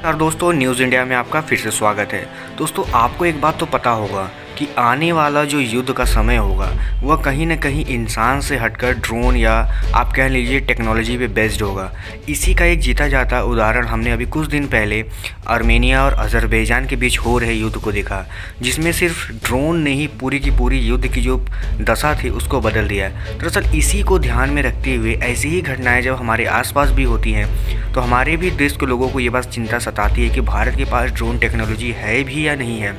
नमस्कार दोस्तों, news India में आपका फिर से स्वागत है। दोस्तों, आपको एक बात तो पता होगा कि आने वाला जो युद्ध का समय होगा वह कहीं ना कहीं इंसान से हटकर ड्रोन या आप कह लीजिए टेक्नोलॉजी पे बेस्ड होगा। इसी का एक जीता जाता उदाहरण हमने अभी कुछ दिन पहले आर्मेनिया और अज़रबैजान के बीच हो रहे युद्ध को देखा, जिसमें सिर्फ ड्रोन ने ही पूरी की पूरी युद्ध की जो दशा थी उसको बदल दिया। दरअसल इसी को ध्यान में रखते हुए ऐसी ही घटनाएं जब हमारे आसपास भी होती हैं तो हमारे भी देश के लोगों को ये बात चिंता सताती है कि भारत के पास ड्रोन टेक्नोलॉजी है भी या नहीं है।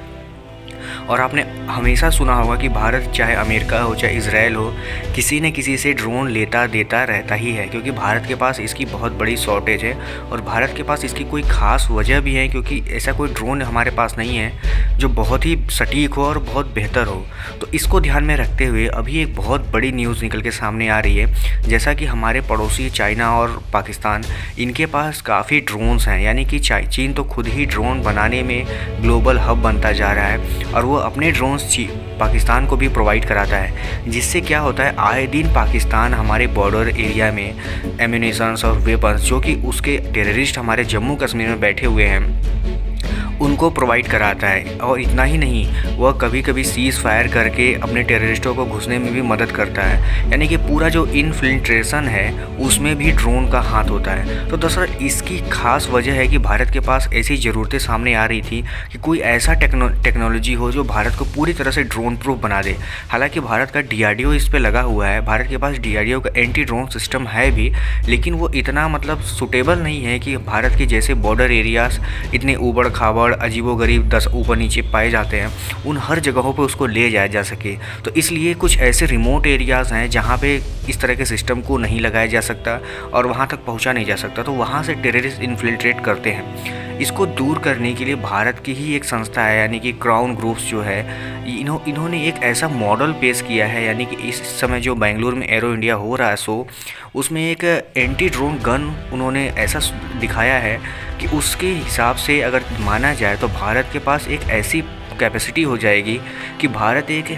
और आपने हमेशा सुना होगा कि भारत चाहे अमेरिका हो चाहे इजराइल हो, किसी न किसी से ड्रोन लेता देता रहता ही है, क्योंकि भारत के पास इसकी बहुत बड़ी शॉर्टेज है और भारत के पास इसकी कोई ख़ास वजह भी है, क्योंकि ऐसा कोई ड्रोन हमारे पास नहीं है जो बहुत ही सटीक हो और बहुत बेहतर हो। तो इसको ध्यान में रखते हुए अभी एक बहुत बड़ी न्यूज़ निकल के सामने आ रही है, जैसा कि हमारे पड़ोसी चाइना और पाकिस्तान, इनके पास काफ़ी ड्रोन्स हैं। यानी कि चीन तो खुद ही ड्रोन बनाने में ग्लोबल हब बनता जा रहा है और वो अपने ड्रोन्स पाकिस्तान को भी प्रोवाइड कराता है, जिससे क्या होता है आए दिन पाकिस्तान हमारे बॉर्डर एरिया में एम्यूनिशंस और वेपन्स जो कि उसके टेररिस्ट हमारे जम्मू कश्मीर में बैठे हुए हैं उनको प्रोवाइड कराता है। और इतना ही नहीं, वह कभी कभी सीज़ फायर करके अपने टेररिस्टों को घुसने में भी मदद करता है। यानी कि पूरा जो इन्फिल्ट्रेशन है उसमें भी ड्रोन का हाथ होता है। तो दरअसल इसकी खास वजह है कि भारत के पास ऐसी ज़रूरतें सामने आ रही थी कि कोई ऐसा टेक्नोलॉजी हो जो भारत को पूरी तरह से ड्रोन प्रूफ बना दे। हालांकि भारत का DRDO इस पर लगा हुआ है, भारत के पास DRDO का एंटी ड्रोन सिस्टम है भी, लेकिन वो इतना सूटेबल नहीं है कि भारत के जैसे बॉर्डर एरियाज इतने ऊबड़ खाबड़ अजीबोगरीब 10 ऊपर नीचे पाए जाते हैं, उन हर जगहों पे उसको ले जाया जा सके। तो इसलिए कुछ ऐसे रिमोट एरियाज़ हैं जहाँ पे इस तरह के सिस्टम को नहीं लगाया जा सकता और वहाँ तक पहुँचा नहीं जा सकता, तो वहाँ से टेररिस्ट इन्फिल्ट्रेट करते हैं। इसको दूर करने के लिए भारत की ही एक संस्था है, यानी कि क्राउन ग्रुप्स जो है, इन्होंने एक ऐसा मॉडल पेश किया है। यानी कि इस समय जो बेंगलुरु में एरो इंडिया हो रहा है उसमें एक एंटी ड्रोन गन उन्होंने ऐसा दिखाया है कि उसके हिसाब से अगर माना जाए तो भारत के पास एक ऐसी कैपेसिटी हो जाएगी कि भारत एक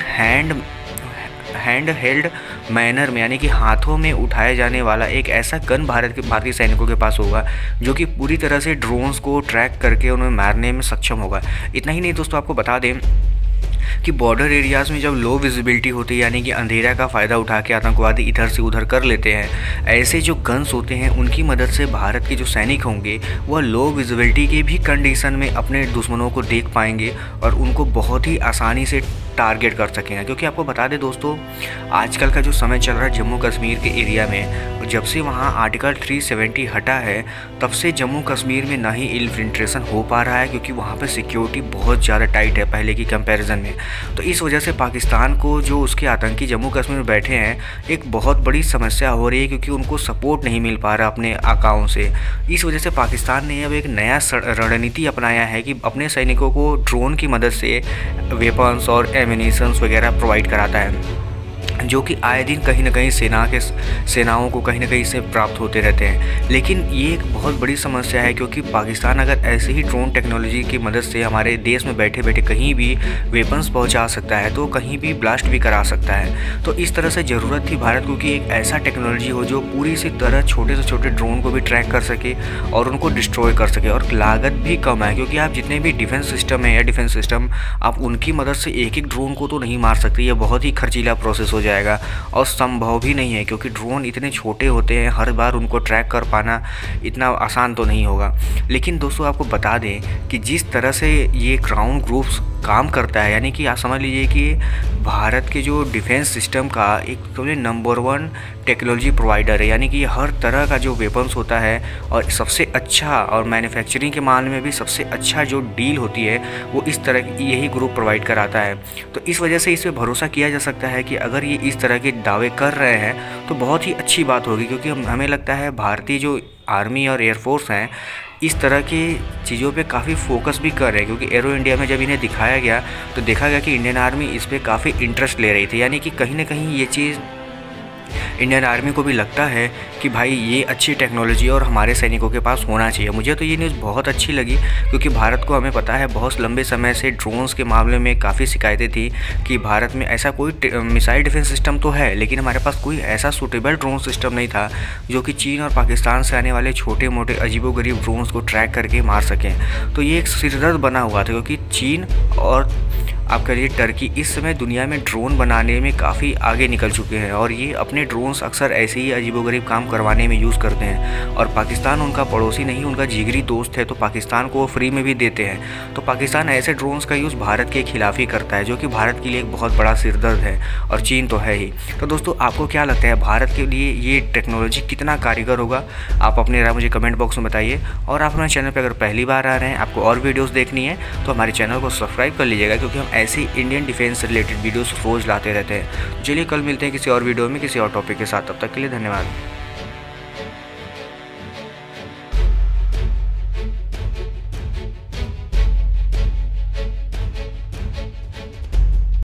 हैंड हेल्ड मैनर में, यानी कि हाथों में उठाए जाने वाला एक ऐसा गन भारतीय सैनिकों के पास होगा जो कि पूरी तरह से ड्रोन्स को ट्रैक करके उन्हें मारने में सक्षम होगा। इतना ही नहीं दोस्तों, आपको बता दें कि बॉर्डर एरियाज़ में जब लो विजिबिलिटी होती है, यानी कि अंधेरा का फ़ायदा उठा के आतंकवादी इधर से उधर कर लेते हैं, ऐसे जो गन्स होते हैं उनकी मदद से भारत के जो सैनिक होंगे वह लो विजिबिलिटी के भी कंडीशन में अपने दुश्मनों को देख पाएंगे और उनको बहुत ही आसानी से टारगेट कर सकेंगे। क्योंकि आपको बता दें दोस्तों, आजकल का जो समय चल रहा है जम्मू कश्मीर के एरिया में, जब से वहाँ आर्टिकल 370 हटा है तब से जम्मू कश्मीर में ना ही इन्फिल्ट्रेशन हो पा रहा है, क्योंकि वहाँ पर सिक्योरिटी बहुत ज़्यादा टाइट है पहले की कंपैरिजन में। तो इस वजह से पाकिस्तान को जो उसके आतंकी जम्मू कश्मीर में बैठे हैं एक बहुत बड़ी समस्या हो रही है, क्योंकि उनको सपोर्ट नहीं मिल पा रहा अपने आकाओं से। इस वजह से पाकिस्तान ने अब एक नया रणनीति अपनाया है कि अपने सैनिकों को ड्रोन की मदद से वेपन्स और एम्यूनिशंस वगैरह प्रोवाइड कराता है, जो कि आए दिन कहीं ना कहीं सेनाओं को कहीं ना कहीं से प्राप्त होते रहते हैं। लेकिन ये एक बहुत बड़ी समस्या है, क्योंकि पाकिस्तान अगर ऐसे ही ड्रोन टेक्नोलॉजी की मदद से हमारे देश में बैठे बैठे कहीं भी वेपन्स पहुंचा सकता है तो कहीं भी ब्लास्ट भी करा सकता है। तो इस तरह से ज़रूरत थी भारत को कि एक ऐसा टेक्नोलॉजी हो जो पूरी सी तरह छोटे से छोटे ड्रोन को भी ट्रैक कर सके और उनको डिस्ट्रॉय कर सके, और लागत भी कम है, क्योंकि आप जितने भी डिफेंस सिस्टम है, एयर डिफेंस सिस्टम, आप उनकी मदद से एक एक ड्रोन को तो नहीं मार सकते। ये बहुत ही खर्चीला प्रोसेस हो जाएगा और संभव भी नहीं है, क्योंकि ड्रोन इतने छोटे होते हैं, हर बार उनको ट्रैक कर पाना इतना आसान तो नहीं होगा। लेकिन दोस्तों, आपको बता दें कि जिस तरह से ये क्राउन ग्रुप्स काम करता है, यानी कि आप समझ लीजिए कि भारत के जो डिफेंस सिस्टम का एक नंबर 1 टेक्नोलॉजी प्रोवाइडर है। यानी कि हर तरह का जो वेपन्स होता है और सबसे अच्छा, और मैन्युफैक्चरिंग के मामले में भी सबसे अच्छा जो डील होती है वो इस तरह की यही ग्रुप प्रोवाइड कराता है। तो इस वजह से इस पर भरोसा किया जा सकता है कि अगर ये इस तरह के दावे कर रहे हैं तो बहुत ही अच्छी बात होगी, क्योंकि हमें लगता है भारतीय जो आर्मी और एयरफोर्स हैं इस तरह की चीज़ों पे काफ़ी फोकस भी कर रहे हैं। क्योंकि एरो इंडिया में जब इन्हें दिखाया गया तो देखा गया कि इंडियन आर्मी इस पर काफ़ी इंटरेस्ट ले रही थी। यानी कि कहीं ना कहीं ये चीज़ इंडियन आर्मी को भी लगता है कि भाई ये अच्छी टेक्नोलॉजी और हमारे सैनिकों के पास होना चाहिए। मुझे तो ये न्यूज़ बहुत अच्छी लगी, क्योंकि भारत को हमें पता है बहुत लंबे समय से ड्रोन्स के मामले में काफ़ी शिकायतें थी कि भारत में ऐसा कोई मिसाइल डिफेंस सिस्टम तो है, लेकिन हमारे पास कोई ऐसा सूटेबल ड्रोन सिस्टम नहीं था जो कि चीन और पाकिस्तान से आने वाले छोटे मोटे अजीबोगरीब ड्रोन्स को ट्रैक करके मार सकें। तो ये एक सिरदर्द बना हुआ था, क्योंकि चीन और आप कह लीजिए टर्की इस समय दुनिया में ड्रोन बनाने में काफ़ी आगे निकल चुके हैं, और ये अपने ड्रोन्स अक्सर ऐसे ही अजीबोगरीब काम करवाने में यूज़ करते हैं। और पाकिस्तान उनका पड़ोसी नहीं, उनका जिगरी दोस्त है, तो पाकिस्तान को वो फ्री में भी देते हैं। तो पाकिस्तान ऐसे ड्रोन्स का यूज़ भारत के खिलाफ ही करता है, जो कि भारत के लिए एक बहुत बड़ा सिरदर्द है, और चीन तो है ही। तो दोस्तों, आपको क्या लगता है भारत के लिए ये टेक्नोलॉजी कितना कारगर होगा? आप अपनी राय मुझे कमेंट बॉक्स में बताइए। और आप हमारे चैनल पर अगर पहली बार आ रहे हैं, आपको और वीडियोज़ देखनी है, तो हमारे चैनल को सब्सक्राइब कर लीजिएगा, क्योंकि हम ऐसी इंडियन डिफेंस से रिलेटेड वीडियोस रोज़ लाते रहते हैं। चलिए कल मिलते हैं किसी और वीडियो में किसी और टॉपिक के साथ। तब तक के लिए धन्यवाद।